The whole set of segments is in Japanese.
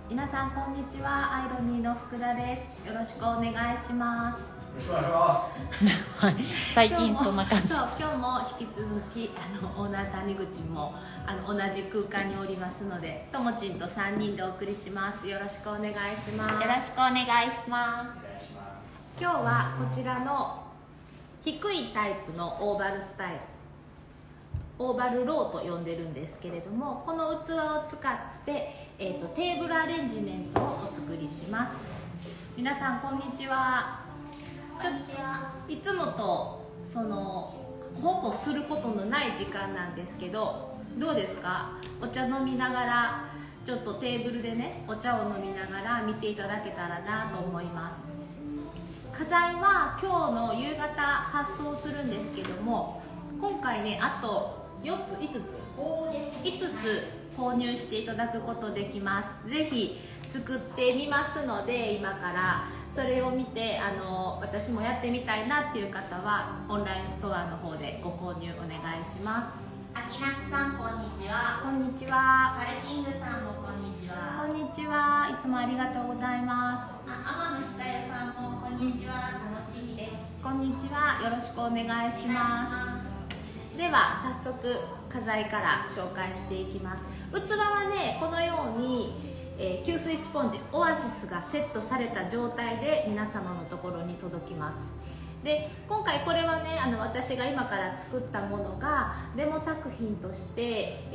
皆さんこんにちは、アイロニーの福田です。よろしくお願いします。 よろしくお願いします。 はい、最近そんな感じ。 そう、今日も引き続きオーナー谷口も同じ空間におりますので、ともちんと3人でお送りします。よろしくお願いします。 よろしくお願いします。 今日はこちらの低いタイプのオーバルスタイル、オーバルローと呼んでるんですけれども、この器を使って、テーブルアレンジメントをお作りします。皆さんこんにちは。ちょっといつもとほぼすることのない時間なんですけど、どうですか？お茶飲みながら、ちょっとテーブルでねお茶を飲みながら見ていただけたらなと思います。花材は今日の夕方発送するんですけども、今回ねあと5つ購入していただくことできます。ぜひ作ってみますので、今からそれを見て私もやってみたいなっていう方はオンラインストアの方でご購入お願いします。 あきなつさん、こんにちは。 こんにちは。 パルキングさんもこんにちは。 こんにちは。いつもありがとうございます。 天野久代さんもこんにちは。楽しみです。 こんにちは。よろしくお願いします。では早速花材から紹介していきます。器はねこのように、吸水スポンジオアシスがセットされた状態で皆様のところに届きます。で今回これはね私が今から作ったものがデモ作品として、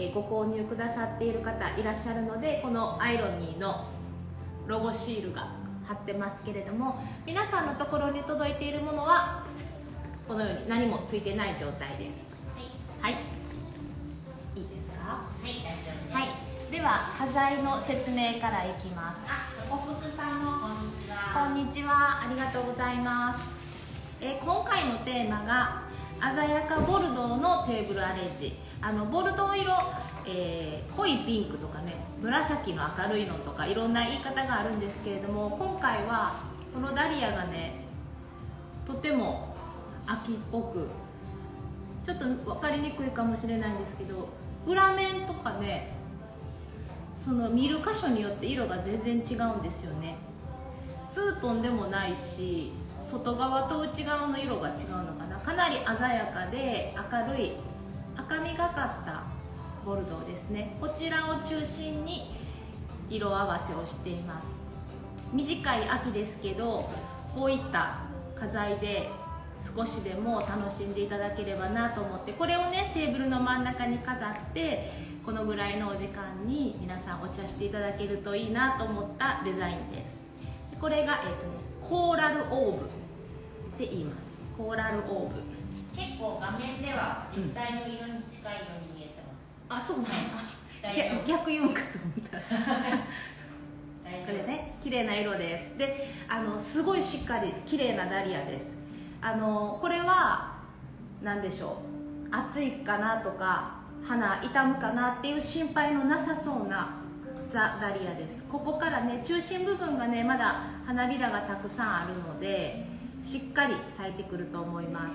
ご購入くださっている方いらっしゃるので、このアイロニーのロゴシールが貼ってますけれども、皆さんのところに届いているものはこのように何もついてない状態です。はい、いいですか？ はい、大丈夫です。 はい、では花材の説明からいきます。 おふくさんもこんにちは。 こんにちは、ありがとうございます。今回のテーマが鮮やかボルドーのテーブルアレンジ。ボルドー色、濃いピンクとかね、紫の明るいのとかいろんな言い方があるんですけれども、今回はこのダリアがねとても秋っぽく、ちょっと分かりにくいかもしれないんですけど、裏面とかね見る箇所によって色が全然違うんですよね。ツートンでもないし、外側と内側の色が違うのかな。かなり鮮やかで明るい赤みがかったボルドーですね。こちらを中心に色合わせをしています。短い秋ですけど、こういった花材で少しでも楽しんでいただければなと思って、これをねテーブルの真ん中に飾って、このぐらいのお時間に皆さんお茶していただけるといいなと思ったデザインです。これが、コーラルオーブって言います。コーラルオーブ、 結構画面では実際の色に近い色に見えてます。 そうなんだ。逆言うんかと思ったこれね綺麗な色です。ですごいしっかり綺麗なダリアです。これは何でしょう、暑いかなとか花傷むかなっていう心配のなさそうなザ・ダリアです。ここからね中心部分がねまだ花びらがたくさんあるので、しっかり咲いてくると思います。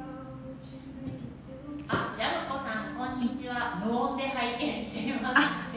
ジャルコさん、こんにちは。無音で拝見しています。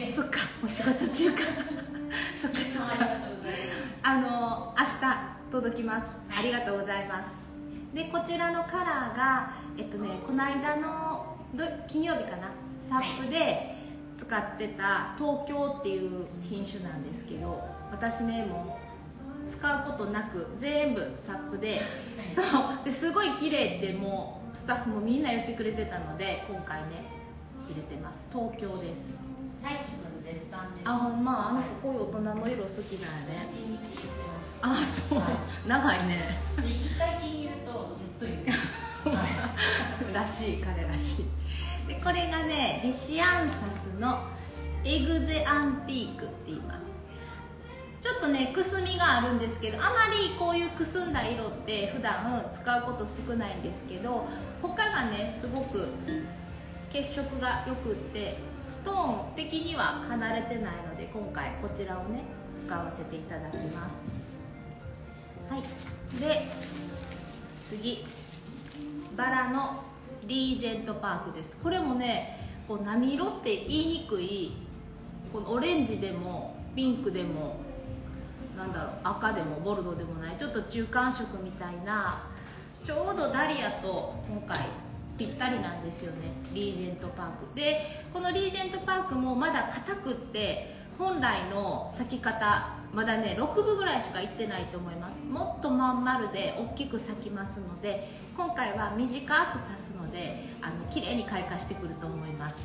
そっか、お仕事中かそっかそっか明日届きます、ありがとうございます。でこちらのカラーがこの間の金曜日かな、サップで使ってた東京っていう品種なんですけど、私ねもう使うことなく全部サップで、そうですごい綺麗ってもうスタッフもみんな言ってくれてたので、今回ね入れてます。東京です。 大輝くん絶賛です。 ほんま、こういう大人の色好きだよね。 一日言ってます。 そう、長いね一回気に入るとずっと言ってますらしい、彼らしい。でこれがねリシアンサスのエグゼアンティークって言います。ちょっとねくすみがあるんですけど、あまりこういうくすんだ色って普段使うこと少ないんですけど、他がねすごく血色がよくって、トーン的には離れてないので、今回こちらをね使わせていただきます。はい、で次バラのリージェントパークです。これもねこう何色って言いにくいこのオレンジでもピンクでもなんだろう、赤でもボルドーでもない、ちょっと中間色みたいな、ちょうどダリアと今回ぴったりなんですよね、リージェントパークで。このリージェントパークもまだ硬くって本来の咲き方まだね6分ぐらいしかいってないと思います。もっとまん丸で大きく咲きますので、今回は短く咲すので綺麗に開花してくると思います。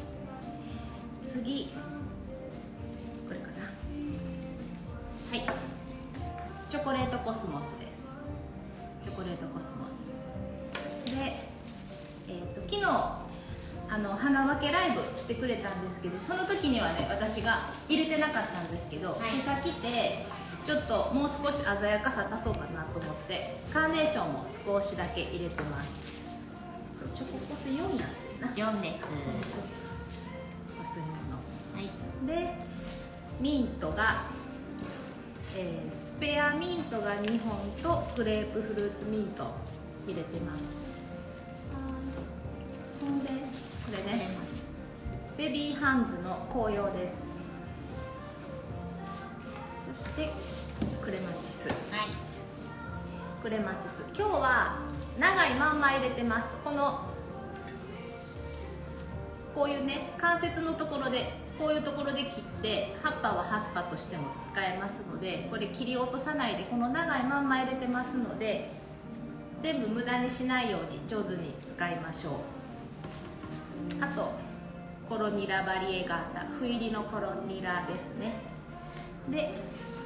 次これかな。はい、チョコレートコスモスです。チョコレートコスモスで、昨日花分けライブしてくれたんですけど、その時にはね私が入れてなかったんですけど、今朝来てちょっともう少し鮮やかさ足そうかなと思ってカーネーションも少しだけ入れてます。チョココス4やってな。 4です。 忘れ物。 はい。 でミントが、スペアミントが2本とグレープフルーツミント入れてます。ほんでこれね、ベビーハンズの紅葉です。そしてクレマチス。はい。クレマチス。今日は長いまんま入れてます。こういうね関節のところでこういうところで切って葉っぱは葉っぱとしても使えますので、これ切り落とさないでこの長いまんま入れてますので、全部無駄にしないように上手に使いましょう。あとコロニラバリエガータ、斑入りのコロニラですね。で忘れてた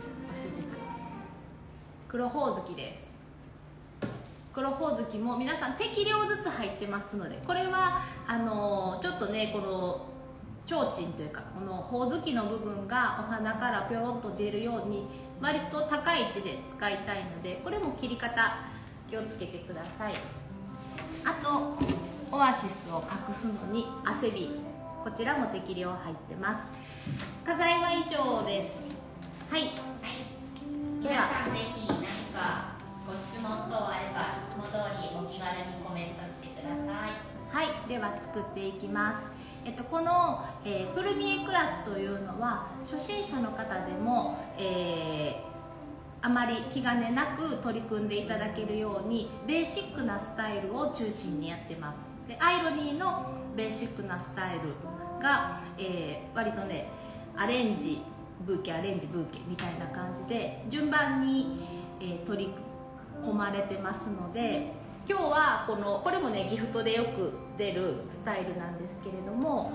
黒ほおずきです。黒ほおずきも皆さん適量ずつ入ってますので、これはちょっとねこの提灯というかこのほおずきの部分がお花からぴょろっと出るように割と高い位置で使いたいので、これも切り方気をつけてください。あとオアシスを隠すのにアセビ、こちらも適量入ってます。花材は以上です。はい、 皆さんぜひ何かご質問等あればいつも通りお気軽にコメントしてください。 はい、では作っていきます。この、プルミエクラスというのは初心者の方でも、あまり気兼ねなく取り組んでいただけるようにベーシックなスタイルを中心にやってます。でアイロニーのベーシックなスタイルが、割とねアレンジブーケアレンジブーケみたいな感じで順番に、取り込まれてますので、今日はこれもねギフトでよく出るスタイルなんですけれども、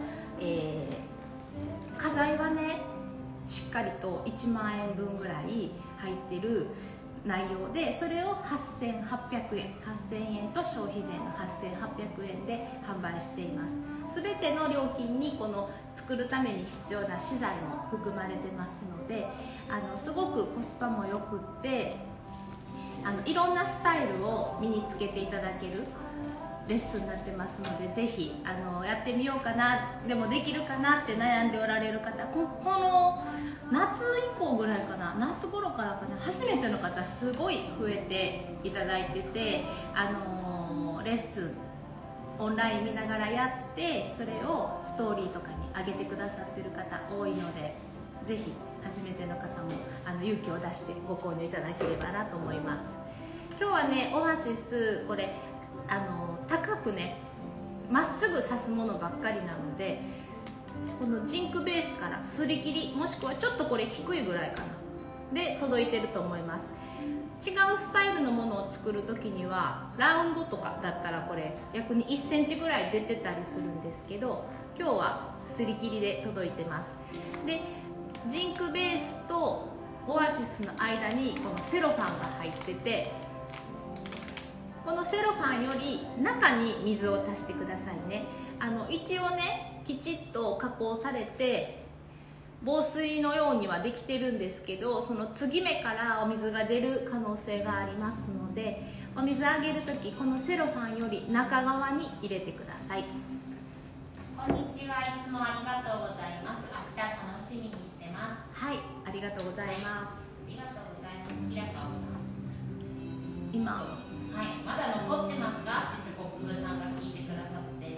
花材はねしっかりと1万円分ぐらい入ってる内容で、それを8800円、8000円と消費税の8800円で販売しています。全ての料金にこの作るために必要な資材も含まれてますので、すごくコスパもよくっていろんなスタイルを身につけていただけるレッスンになってますので、ぜひやってみようかな、でもできるかなって悩んでおられる方、この夏以降ぐらいかな、夏頃からかな、初めての方すごい増えていただいてて、レッスンオンライン見ながらやって、それをストーリーとかに上げてくださってる方多いので、ぜひ初めての方も勇気を出してご購入いただければなと思います。今日はねオアシス、これ高くねまっすぐ刺すものばっかりなので、このジンクベースからすり切り、もしくはちょっとこれ低いぐらいかなで届いてると思います。違うスタイルのものを作る時にはラウンドとかだったらこれ逆に1センチぐらい出てたりするんですけど、今日はすり切りで届いてます。でジンクベースとオアシスの間にこのセロファンが入ってて、このセロファンより中に水を足してくださいね。一応ねきちっと加工されて防水のようにはできてるんですけど、その継ぎ目からお水が出る可能性がありますので、お水あげるときこのセロファンより中側に入れてください。 こんにちは、いつもありがとうございます。明日楽しみにしてます。 はい、ありがとうございます。 ありがとうございます。平川さん、 今はい、まだ残ってますかってチョコプーさんが聞いてくださって、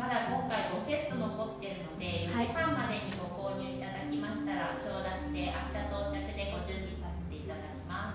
まだ今回5セット残ってるので、4時半までにご購入いただきましたら、今日出して明日到着でご準備させていただきます。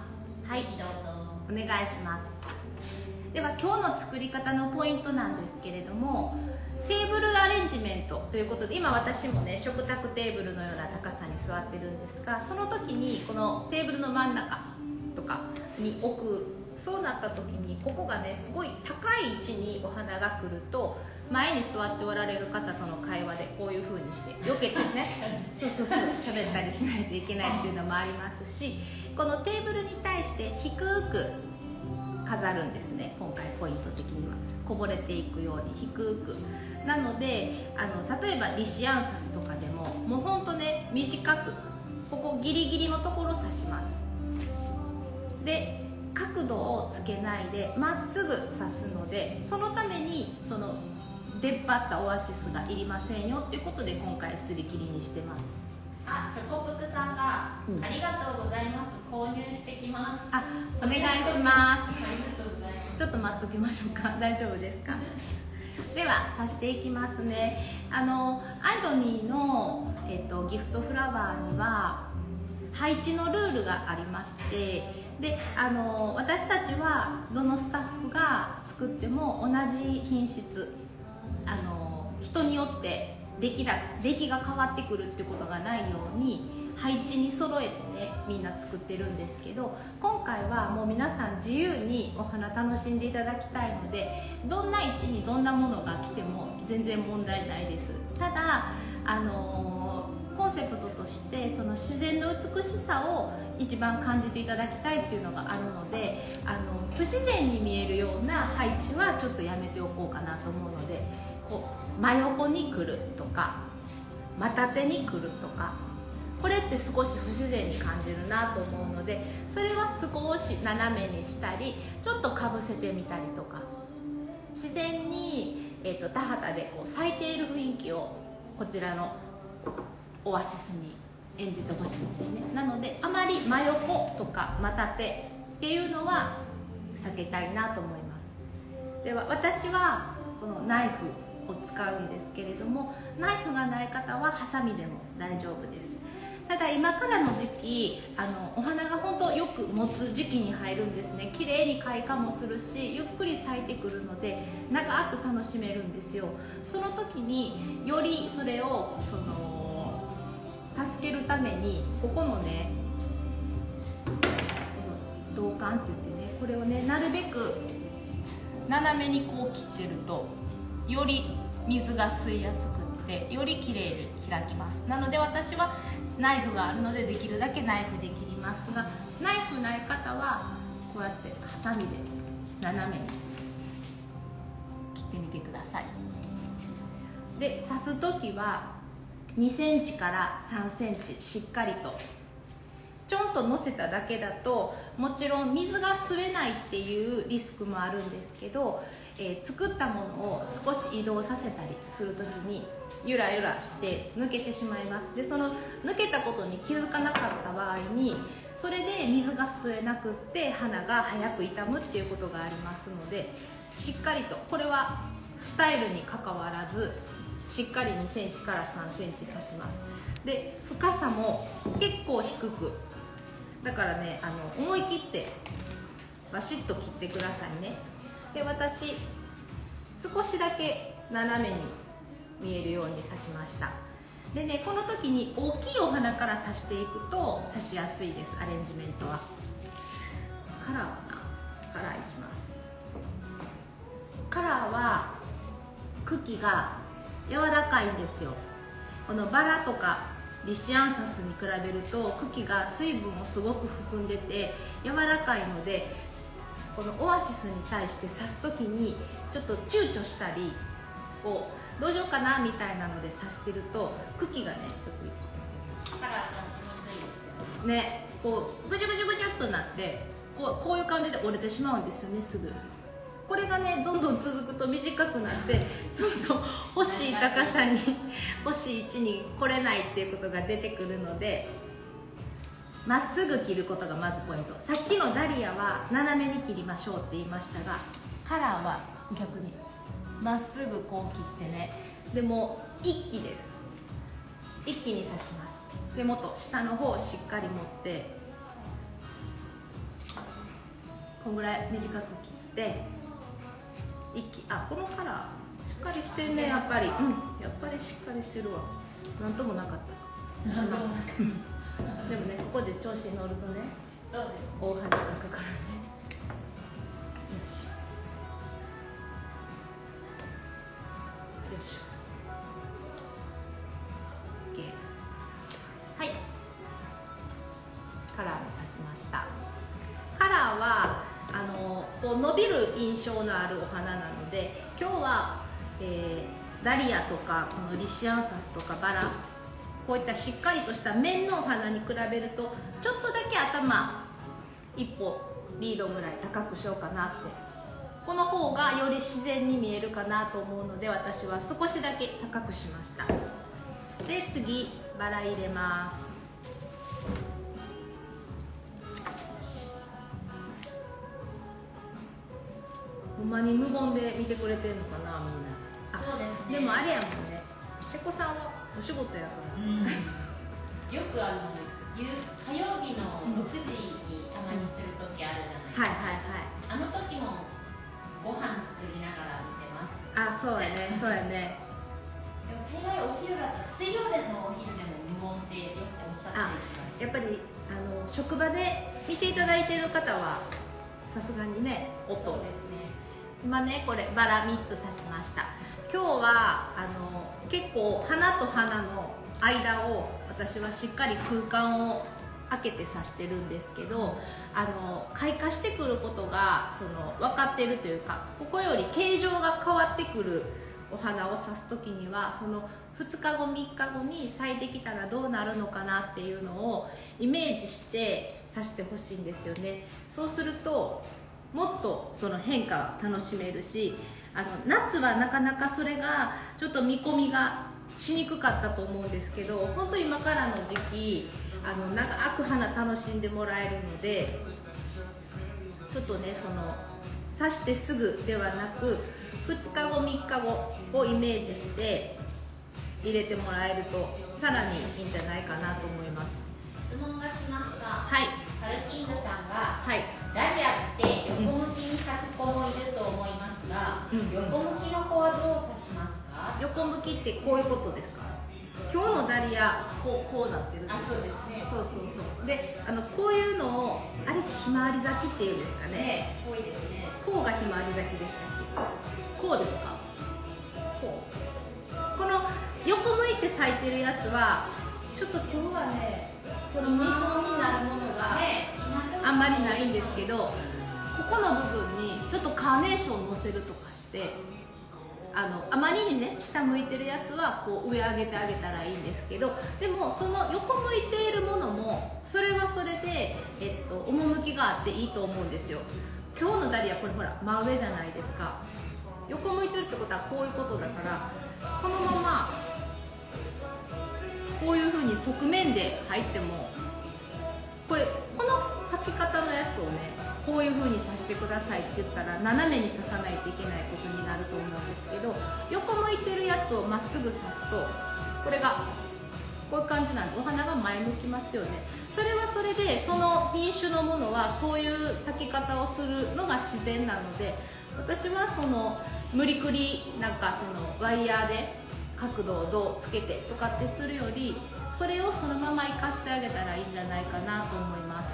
はい、ぜひどうぞお願いします。では今日の作り方のポイントなんですけれども、テーブルアレンジメントということで、今私もね食卓テーブルのような高さに座ってるんですが、その時にこのテーブルの真ん中とかに置く、そうなった時にここがねすごい高い位置にお花が来ると、前に座っておられる方との会話でこういう風にして避けてねそう喋ったりしないといけないっていうのもありますし、このテーブルに対して低く飾るんですね。今回ポイント的にはこぼれていくように低くなので、例えばリシアンサスとかでももうほんとね短く、ここギリギリのところ刺します。で角度をつけないでまっすぐ刺すので、そのためにその出っ張ったオアシスがいりませんよっていうことで今回すり切りにしてます。 チョコプクさんが、ありがとうございます、購入してきます。 お願いします。 ありがとうございます。 ちょっと待っときましょうか。大丈夫ですか？では刺していきますね。アイロニーの、ギフトフラワーには配置のルールがありまして、で私たちはどのスタッフが作っても同じ品質、人によって出来が変わってくるってことがないように配置に揃えてねみんな作ってるんですけど、今回はもう皆さん自由にお花楽しんでいただきたいので、どんな位置にどんなものが来ても全然問題ないです。ただコンセプトとしてその自然の美しさを一番感じていただきたいっていうのがあるので、不自然に見えるような配置はちょっとやめておこうかなと思うので、こう真横に来るとか真縦に来るとか、これって少し不自然に感じるなと思うので、それは少し斜めにしたりちょっとかぶせてみたりとか、自然に、田畑でこう咲いている雰囲気をこちらのオアシスに演じてほしいんですね。なのであまり真横とか真縦っていうのは避けたいなと思います。では私はこのナイフを使うんですけれども、ナイフがない方はハサミでも大丈夫です。ただ今からの時期お花が本当よく持つ時期に入るんですね。綺麗に開花もするしゆっくり咲いてくるので長く楽しめるんですよ。その時によりそれを助けるためにここのねこの銅管って言ってね、これをねなるべく斜めにこう切ってるとより水が吸いやすくってより綺麗に開きます。なので私はナイフがあるのでできるだけナイフで切りますが、ナイフない方はこうやってハサミで斜めに切ってみてください。で刺す時は2センチから3センチしっかりとちょんと乗せただけだともちろん水が吸えないっていうリスクもあるんですけど、作ったものを少し移動させたりする時にゆらゆらして抜けてしまいます。でその抜けたことに気づかなかった場合にそれで水が吸えなくって花が早く傷むっていうことがありますので、しっかりとこれはスタイルにかかわらずしっかり2センチから3センチ刺します。で深さも結構低く、だからね思い切ってバシッと切ってくださいね。で私少しだけ斜めに見えるように刺しました。でねこの時に大きいお花から刺していくと刺しやすいです。アレンジメントはカラーいきます。カラーは茎が柔らかいんですよ。このバラとかリシアンサスに比べると茎が水分をすごく含んでて柔らかいので、このオアシスに対して刺す時にちょっと躊躇したりこうどうしようかなみたいなので刺してると茎がねちょっとカラー刺しにくいですよね、こうぐちゅぐちゅぐちゅっとなってこういう感じで折れてしまうんですよね、すぐ。これがねどんどん続くと短くなって欲しい高さに欲しい位置に来れないっていうことが出てくるので、まっすぐ切ることがまずポイント。さっきのダリアは斜めに切りましょうって言いましたが、カラーは逆にまっすぐこう切ってね、でも一気です。一気に刺します。手元下の方をしっかり持ってこんぐらい短く切って一気、あ、このカラーしっかりしてんね、やっぱり、やっぱりしっかりしてるわ。なんともなかったしますでもね、ここで調子に乗るとね、大恥かくからね。よしよいしょ、 OK。 はい、カラーも刺しました。カラーはこう伸びる印象のあるお花なので、今日は、ダリアとかこのリシアンサスとかバラ、こういったしっかりとした面のお花に比べるとちょっとだけ頭一歩リードぐらい高くしようかなって、この方がより自然に見えるかなと思うので、私は少しだけ高くしました。で次バラ入れます。ほんまに無言で見てくれてんのかな、みんな。 そうですね。 でもあれやもんね、瀬古さんはお仕事やから、 よく火曜日の6時にたまにする時あるじゃないですか。あの時もご飯作りながら見てます。 あ、そうやね、そうやね。 でも大概お昼だと、水曜日のお昼でも無音ってよくおっしゃってる気がします。 やっぱり職場で見ていただいている方はさすがにね、音ですね。今ね、これバラ3つ刺しました。今日は結構花と花の間を私はしっかり空間を開けて刺してるんですけど、開花してくることが分かってるというか、ここより形状が変わってくるお花を刺す時には、その2日後3日後に咲いてきたらどうなるのかなっていうのをイメージして刺してほしいんですよね。そうするともっとその変化が楽しめるし、夏はなかなかそれがちょっと見込みがしにくかったと思うんですけど、本当今からの時期長く花楽しんでもらえるので、ちょっとね、刺してすぐではなく2日後3日後をイメージして入れてもらえるとさらにいいんじゃないかなと思います。 質問が来ました。 はい、 サルキングさんが、 はい、 ダリアって横向きに咲く子もいると思いますが、横向きの子はどう刺しますか？ 横向きってこういうことですか？今日のダリアこうなってるんです。 あ、そうですね。 そうで、こういうのをあれひまわり咲きっていうんですかね。 多いですね。 こうがひまわり咲きでしたっけ？こうですか？この横向いて咲いてるやつはちょっと今日はね、その見本になるものがあんまりないんですけど、ここの部分にちょっとカーネーションをのせるとかして、あまりにね下向いてるやつはこう上上げてあげたらいいんですけど、でもその横向いているものもそれはそれで、趣があっていいと思うんですよ。今日のダリアこれほら真上じゃないですか。横向いてるってことはこういうことだから、このままこういう風に側面で入っても、この咲き方のやつをね、こういう風に刺してくださいって言ったら斜めに刺さないといけないことになると思うんですけど、横向いてるやつをまっすぐ刺すとこれがこういう感じなんで、お花が前向きますよね。それはそれで、その品種のものはそういう咲き方をするのが自然なので、私は無理くりワイヤーで角度をどうつけてとかってするより、それをそのまま生かしてあげたらいいんじゃないかなと思います。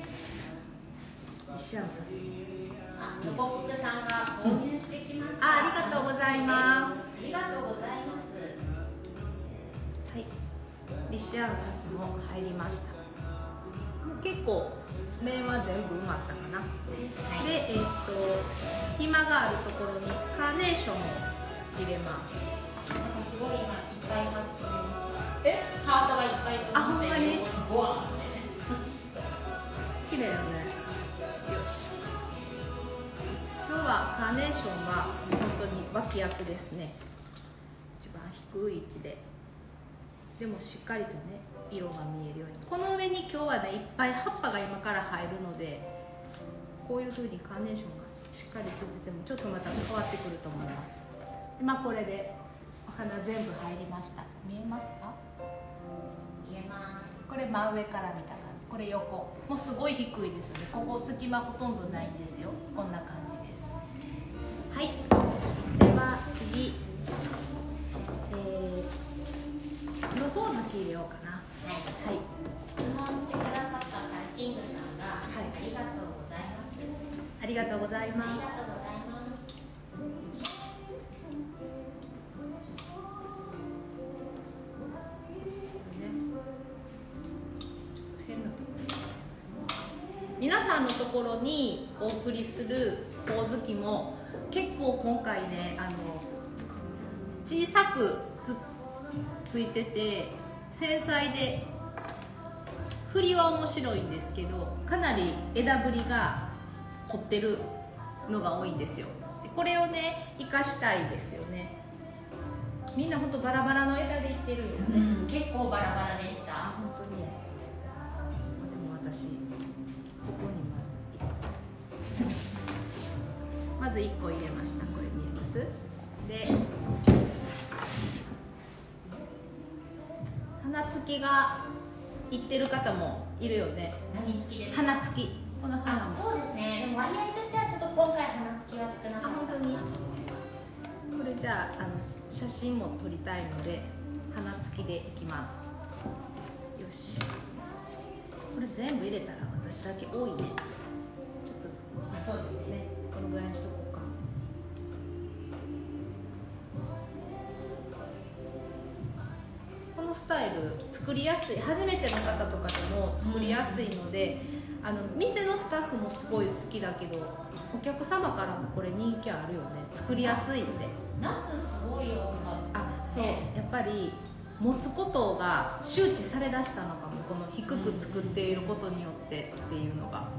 シアンサス、 チョコボックさんが購入してきました。 ありがとうございます。 ありがとうございます。 はい、リシアンサスも入りました。結構面は全部埋まったかな。で、隙間があるところにカーネーションを入れます。 すごい今いっぱいハート詰めました。ハートがいっぱい詰めました。 あ、ほんまにボワーって綺麗よね。よし、今日はカーネーションは本当に脇役ですね。一番低い位置で、でもしっかりとね色が見えるように。この上に今日はねいっぱい葉っぱが今から入るので、こういう風にカーネーションがしっかり出ててもちょっとまた変わってくると思います。 今これでお花全部入りました。見えますか？ 見えます。 これ真上から見た感じ。これ横。もうすごい低いですよね。ここ隙間ほとんどないんですよ。こんな感じです。はい。では次、プロポーズ入れようかな。 はい。 はい。 質問してくださったタイキングさんが、ありがとうございます。 ありがとうございます。 ありがとうございます。 皆さんのところにお送りするほおずきも結構今回ね小さく ついてて繊細で振りは面白いんですけどかなり枝ぶりが凝ってるのが多いんですよ。でこれをね生かしたいですよね。みんなほんとバラバラの枝でいってるんよね、 結構バラバラでした。 本当に。でも私ここにまず1個入れました。これ見えます？で花付きがいってる方もいるよね。 何付きですか？ 花付き。この花も。 そうですね。でも割合としてはちょっと今回花付きは少なかった。 本当に。これじゃあ写真も撮りたいので花付きでいきます。よし。これ全部入れたら私だけ多いね。ちょっとそうですね。 このぐらいにしとこうか。このスタイル作りやすい。初めての方とかでも作りやすいので、店のスタッフもすごい好きだけどお客様からもこれ人気あるよね。作りやすいんで。 夏すごい多かったですそうね。 やっぱり持つことが周知されだしたのかも。この低く作っていることによってっていうのが。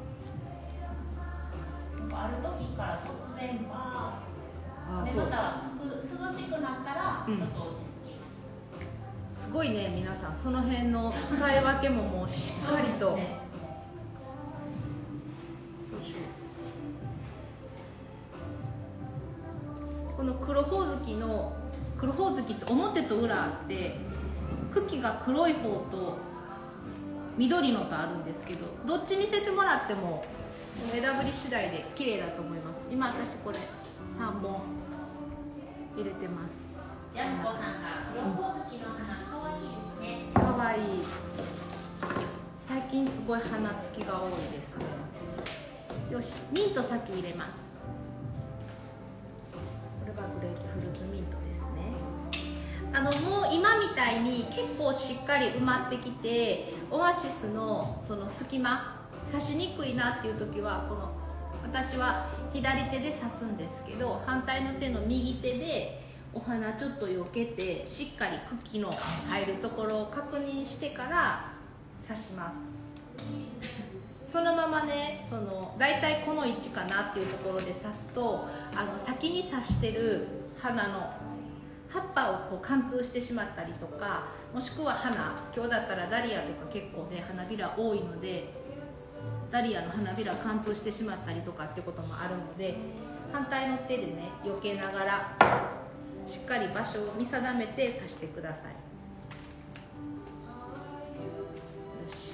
ある時から突然バーでそうまた涼しくなったらちょっと落ち着きます。 すごいね皆さんその辺の使い分けももうしっかりと。この黒ほおずきって表と裏あって茎が黒い方と緑のとあるんですけどどっち見せてもらっても枝ぶり次第で綺麗だと思います。今私これ3本入れてます。 ジャンコさんが黒ほおずきの花かわいいですね。 かわいい。最近すごい花付きが多いですね。よし、ミント先入れます。これはグレープフルーツミントですね。もう今みたいに結構しっかり埋まってきてオアシスのその隙間刺しにくいなっていう時はこの私は左手で刺すんですけど反対の手の右手でお花ちょっと避けてしっかり茎の入るところを確認してから刺します。そのままねだいたいこの位置かなっていうところで刺すと先に刺してる花の葉っぱをこう貫通してしまったりとかもしくは今日だったらダリアとか結構ね花びら多いのでダリアの花びら貫通してしまったりとかってこともあるので反対の手でね避けながらしっかり場所を見定めて刺してください。よし。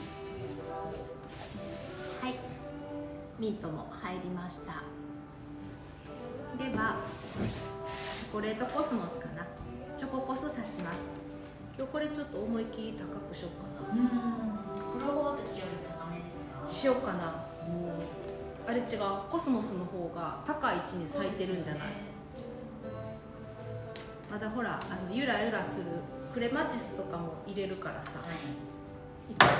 はい、ミントも入りました。ではチョコレートコスモスかな。チョココス刺します。今日これちょっと思い切り高くしようかな。 黒ほおずきより高めですか？ しようかな。あれ違う、コスモスの方が高い位置に咲いてるんじゃない？まだほらゆらゆらするクレマチスとかも入れるからさ。いく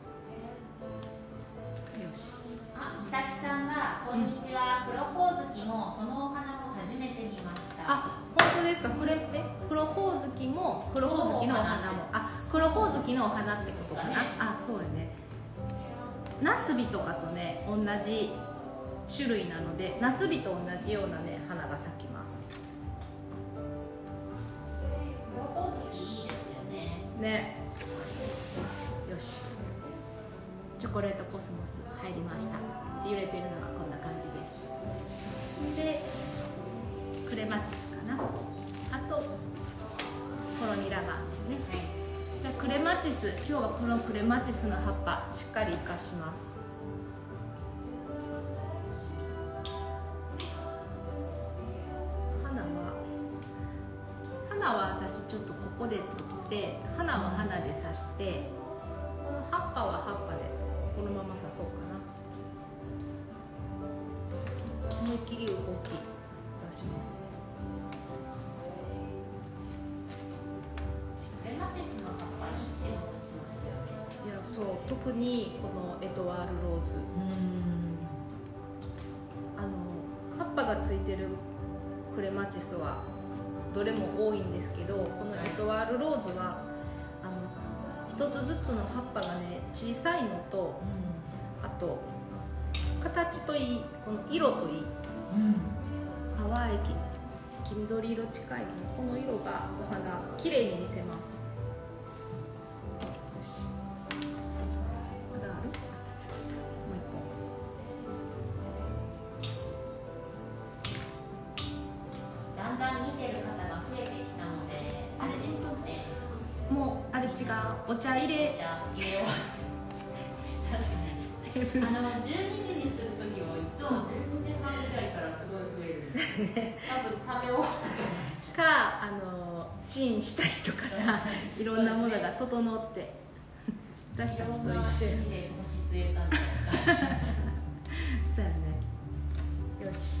よし。 美咲さんがこんにちは、黒ほおずきもそのお花も初めて見ました。 本当ですか？黒ほおずきも黒ほおずきのお花も黒ほおずきのお花ってことかな。そうやね。ナスビとかとね同じ種類なのでナスビと同じようなね花が咲きます。 黒ほおずきいいですよね。 ね。よし。チョコレートコスモス入りました。揺れてるのがこんな感じです。でクレマチスかな。 あとコロニラがあってね、はい、じゃあクレマチス、今日はこのクレマチスの葉っぱしっかり活かします。花は私ちょっとここで取って花は花で刺して、この葉っぱは葉っぱでこのまま刺そうかな。思いっきり動き出します。 クレマチスの葉っぱに仕事しますよね。 いや、そう、特にこのエトワールローズ、葉っぱがついてるクレマチスはどれも多いんですけど、このエトワールローズは一つずつの葉っぱがね小さいのと、あと形といい、この色といい、淡い黄緑色近いこの色がお花綺麗に見せます。よし、まだある？もう一個。 だんだん見てる方が増えてきたので、あれですよね。 もうあれ違う、お茶入れ。 お茶入れよう。確かに。12時にするときもいつも12時半ぐらいからすごい増える。 ね、 多分食べ終わったかチンしたりとかさ、いろんなものが整って私たちと一緒や。 星据えたんですか。 そうやね。よし。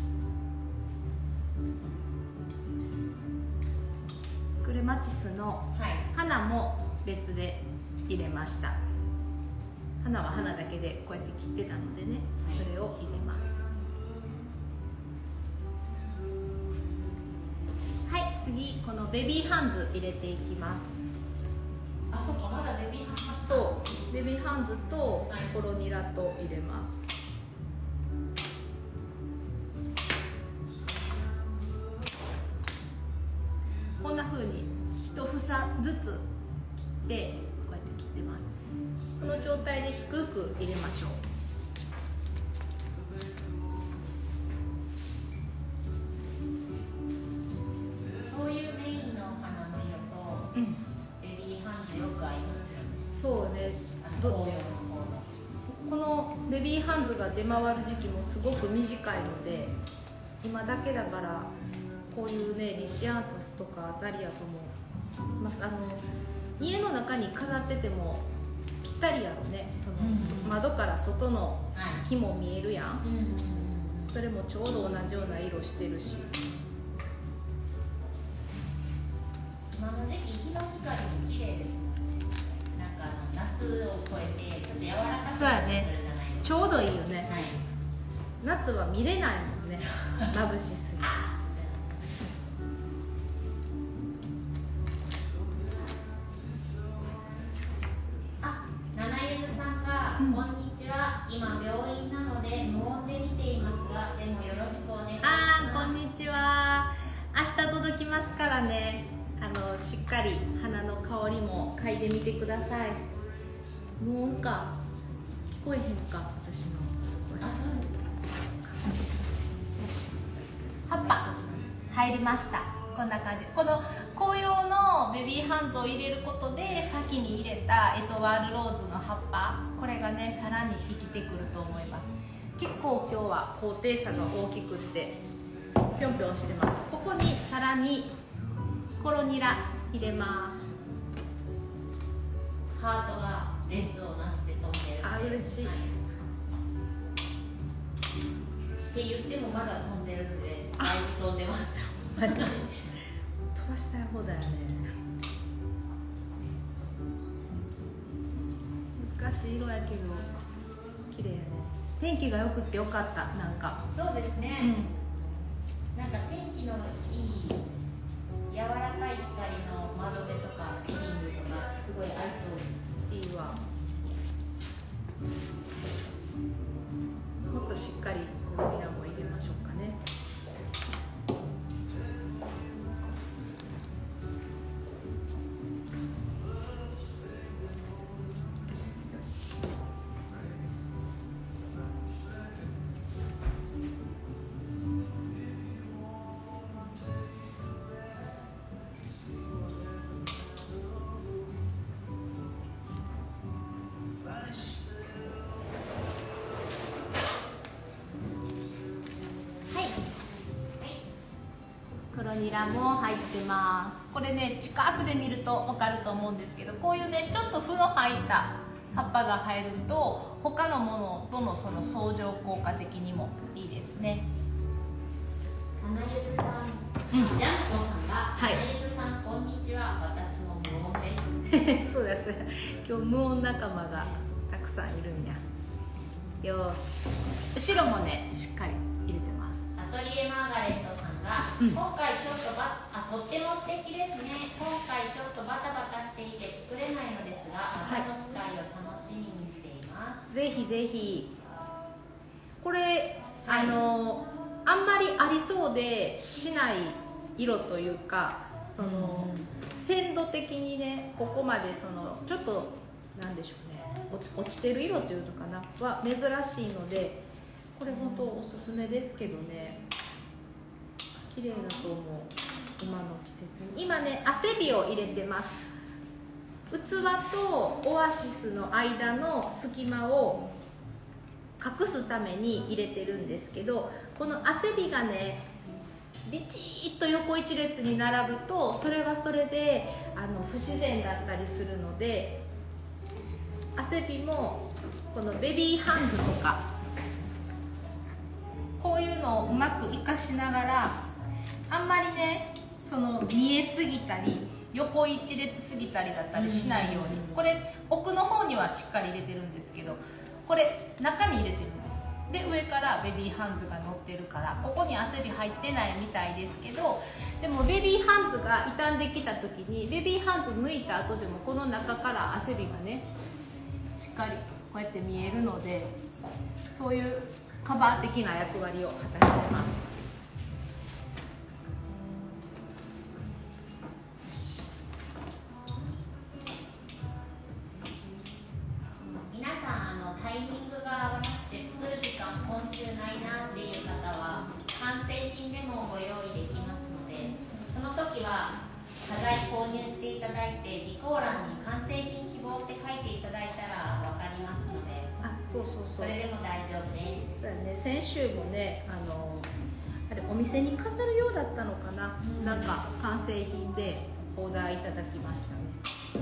クレマチスの花も別で入れました。花は花だけでこうやって切ってたのでね、それを入れます。はい、次このベビーハンズ入れていきます。 あ、そっか、まだベビーハンズ。 そう、ベビーハンズとコロニラと入れます。こんな風に一房ずつ切ってこうやって切ってます。この状態で低く入れましょう。 そういうメインのお花の色と、ベビーハンズよく合いますよね。 そうね。 紅葉の方のこのベビーハンズが出回る時期もすごく短いので、今だけだからこういうねリシアンサスとかダリアとも、家の中に飾っててもぴったりやろね。その、窓から外の木も見えるやん、それもちょうど同じような色してるし、 今の時期日の光も綺麗ですもんね。なんか夏を超えてちょっと柔らかくそうやね、 なってくるじゃないですか。 ちょうどいいよね、 はい、 夏は見れないもんね眩しすぎて。 こんにちは。今病院なので無音で見ていますが、でもよろしくお願いします。 こんにちは。明日届きますからね。しっかり花の香りも嗅いでみてください。無音か。聞こえへんか、私の。 あ、そう。 よし。葉っぱ入りました。こんな感じ。この紅葉のベビーハンズを入れることで先に入れたエトワールローズの葉っぱ、これがねさらに生きてくると思います。結構今日は高低差が大きくってぴょんぴょんしてます。ここにさらにコロニラ入れます。 ハートが列をなして飛んでる。 あ、嬉しい、 はい、って言ってもまだ飛んでるのでだいぶ飛んでます。 まだ飛ばしたい方だよね。難しい色やけど綺麗やね。天気がよくってよかった。なんかそうですね、なんか天気のいい柔らかい光の窓辺とかリビングとかすごい合いそう。 いいわ。もっとしっかりコロニラも入れましょうかね。 ニラも入ってます。これね近くで見ると分かると思うんですけど、こういうねちょっと負の入った葉っぱが入ると他のものとのその相乗効果的にもいいですね。 花ゆずさん、ジャンコさんが、花ゆずさんこんにちは、私も無音です。 そうです。今日無音仲間がたくさんいるんや。よし。後ろもねしっかり入れてます。 アトリエマーガレットさんが、今回ちょっととっても素敵ですね。今回ちょっとバタバタしていて作れないのですが、またの機会を楽しみにしています。 ぜひぜひ。これ、あんまりありそうでしない色というか、その鮮度的にねここまでそのちょっとなんでしょうね、落ちてる色というのかなは珍しいので、これ本当おすすめですけどね。綺麗だと思う。今の季節に今ね汗火を入れてます。器とオアシスの間の隙間を隠すために入れてるんですけど、この汗火がねビチッと横一列に並ぶとそれはそれで不自然だったりするので、汗火もこのベビーハンズとかこういうのをうまく活かしながら、あんまりねその見えすぎたり横一列すぎたりだったりしないように、これ奥の方にはしっかり入れてるんですけど、これ中に入れてるんです。で上からベビーハンズが乗ってるからここに汗火入ってないみたいですけど、でもベビーハンズが傷んできた時にベビーハンズ抜いた後でもこの中から汗火がねしっかりこうやって見えるので、そういうカバー的な役割を果たしてます。 購入していただいて備考欄に完成品希望って書いていただいたら分かりますので、それでも大丈夫です。 そうやね、先週もねあれお店に飾るようだったのかな、なんか完成品でオーダーいただきましたね。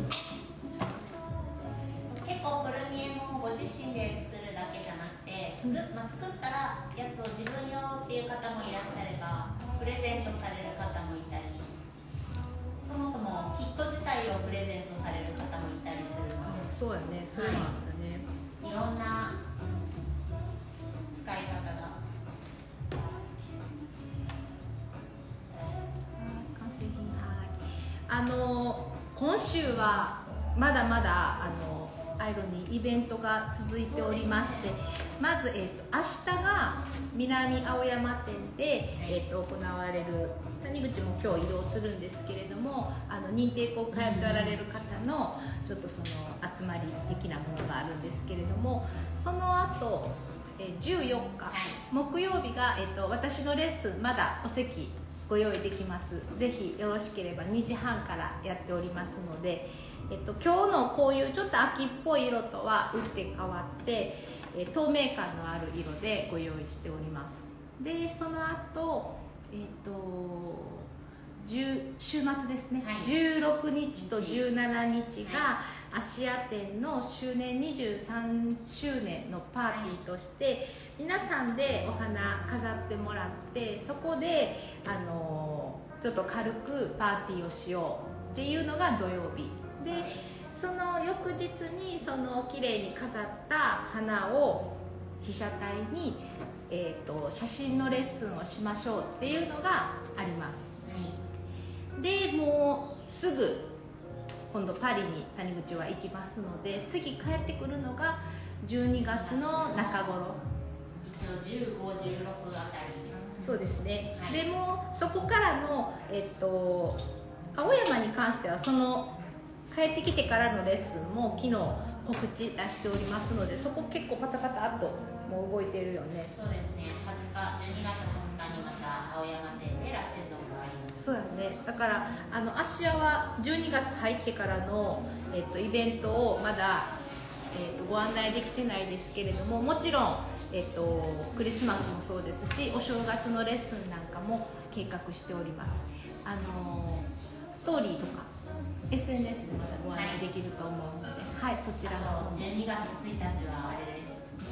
結構プルミエもご自身で作るだけじゃなくて作ったらやつを自分用っていう方もいらっしゃれば、プレゼントされる方もいたり、そもそもキット自体をプレゼントされる方もいたりするので、 そうやね、そういうのあったね、 いろんな使い方が。 完成品、今週はまだまだアイロンにイベントが続いておりまして、まず、明日が南青山店で、行われる、谷口も今日移動するんですけれども、認定校通っておられる方のちょっとその集まり的なものがあるんですけれども、その後14日木曜日が、私のレッスンまだお席ご用意できます。ぜひよろしければ2時半からやっておりますので、今日のこういうちょっと秋っぽい色とは打って変わって、透明感のある色でご用意しております。でその後週末ですね、16日と17日がアシア店の周年23周年のパーティーとして皆さんでお花飾ってもらって、そこでちょっと軽くパーティーをしようっていうのが土曜日で、その翌日にその綺麗に飾った花を被写体に、写真のレッスンをしましょうっていうのがあります。でもうすぐ今度パリに谷口は行きますので、次帰ってくるのが12月の中頃、 一応15、16あたり。 そうですね、でもそこからの、青山に関してはその帰ってきてからのレッスンも昨日告知出しておりますので、そこ結構パタパタっともう動いてるよね。 そうですね、12月20日にまた青山店でラセゾンがあります。 そうやね、だからアシアは12月入ってからの、イベントをまだ、ご案内できてないですけれども、もちろん、クリスマスもそうですし、お正月のレッスンなんかも計画しております。 ストーリーとか SNS でまたご案内できると思うので、はい、そちらの方 12月1日はあれです。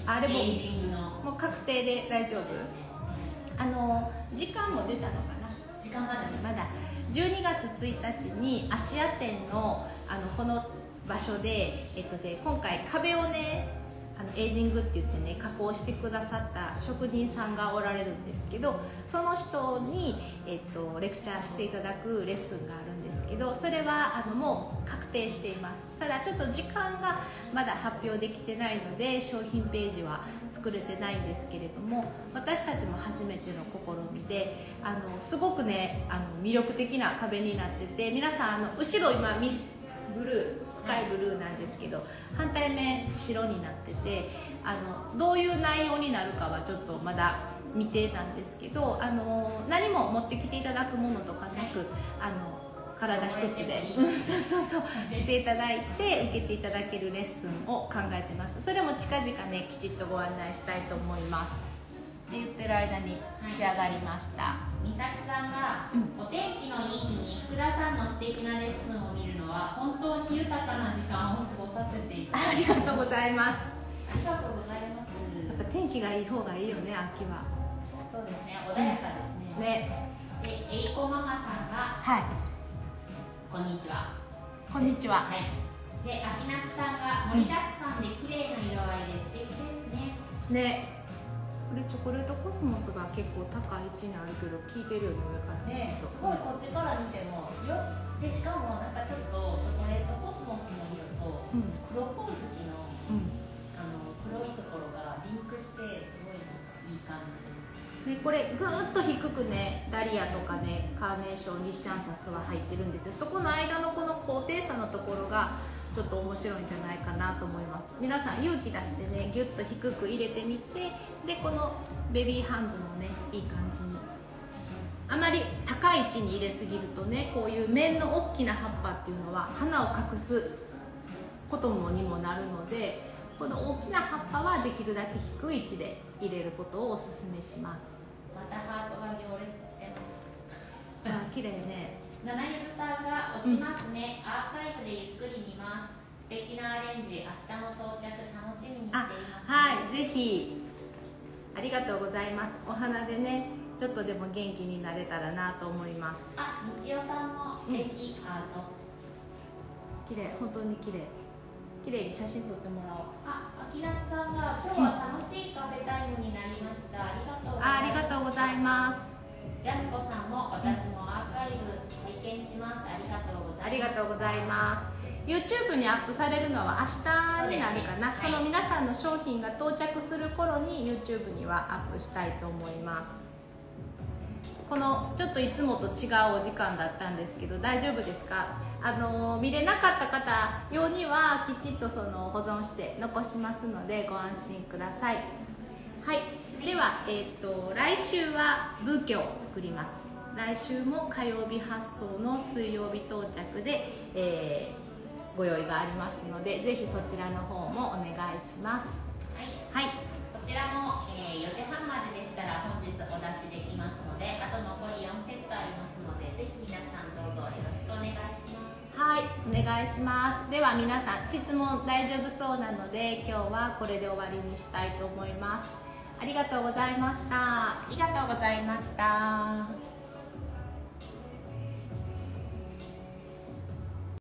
あれもエイジングのもう確定で大丈夫。時間も出たのかな。 時間までまだ12月1日に芦屋店のこの場所で、今回壁をねエイジングって言ってね加工してくださった職人さんがおられるんですけど、その人に、レクチャーしていただくレッスンがあるんですけど、それはもう確定しています。ただちょっと時間がまだ発表できてないので商品ページは作れてないんですけれども、私たちも初めての試みですごくね魅力的な壁になってて、皆さん後ろ今ブルー深いブルーなんですけど、反対面白になっててどういう内容になるかはちょっとまだ未定なんですけど、何も持ってきていただくものとかなく体一つでそう来ていただいて受けていただけるレッスンを考えてます。それも近々ねきちっとご案内したいと思いますって言ってる間に仕上がりました。 美咲さんが、お天気のいい日に福田さんの素敵なレッスンを見るのは本当に豊かな時間を過ごさせていただきます。 ありがとうございます。 ありがとうございます。 やっぱ天気がいい方がいいよね、秋は。 そうですね、穏やかですね。で、えいこママさんが、 はい、 こんにちは。 こんにちは。 はい。で、秋夏さんが盛りだくさんで綺麗な色合いで素敵ですね。 ね、これチョコレートコスモスが結構高い位置にあるけど効いてるよね、上からね。すごいこっちから見ても色で、しかもなんかちょっとチョコレートコスモスの色と黒ほおずきの、黒いところがリンクしてすごいいい感じです。 ね、これぐーっと低くねダリアとかねカーネーション、日シャンサスは入ってるんですよ。そこの間のこの高低差のところがちょっと面白いんじゃないかなと思います。皆さん勇気出してねギュッと低く入れてみて、でこのベビーハンズもねいい感じに、あまり高い位置に入れすぎるとねこういう面の大きな葉っぱっていうのは花を隠すことにもなるので、この大きな葉っぱはできるだけ低い位置で入れることをおすすめします。 またハートが行列してます。 あ、綺麗ね。 七ゆずさんが起きますね、アーカイブでゆっくり見ます。素敵なアレンジ、明日の到着楽しみにしています。 はい、ぜひありがとうございます。お花でねちょっとでも元気になれたらなと思います。 あ、みちおさんも素敵、ハート綺麗、本当に綺麗。綺麗に写真撮ってもらおう。 あ、秋夏さんが今日は楽しいカフェタイムになりました。ありがとうございます。 ありがとうございます。 ジャムコさんも私もアーカイブ拝見します。ありがとうございます。 ありがとうございます。YouTube にアップされるのは明日になるかな。その皆さんの商品が到着する頃に YouTube にはアップしたいと思います。このちょっといつもと違うお時間だったんですけど大丈夫ですか？見れなかった方用にはきちっとその保存して残しますのでご安心ください。はい、では、来週はブーケを作ります。来週も火曜日発送の水曜日到着で、ご用意がありますのでぜひそちらの方もお願いします。はい、 こちらも、4時半まででしたら本日お出しできますので、あと残り4セットありますのでぜひ皆さんどうぞよろしくお願いします。 はい、お願いします。では皆さん質問大丈夫そうなので今日はこれで終わりにしたいと思います。ありがとうございました。 ありがとうございました。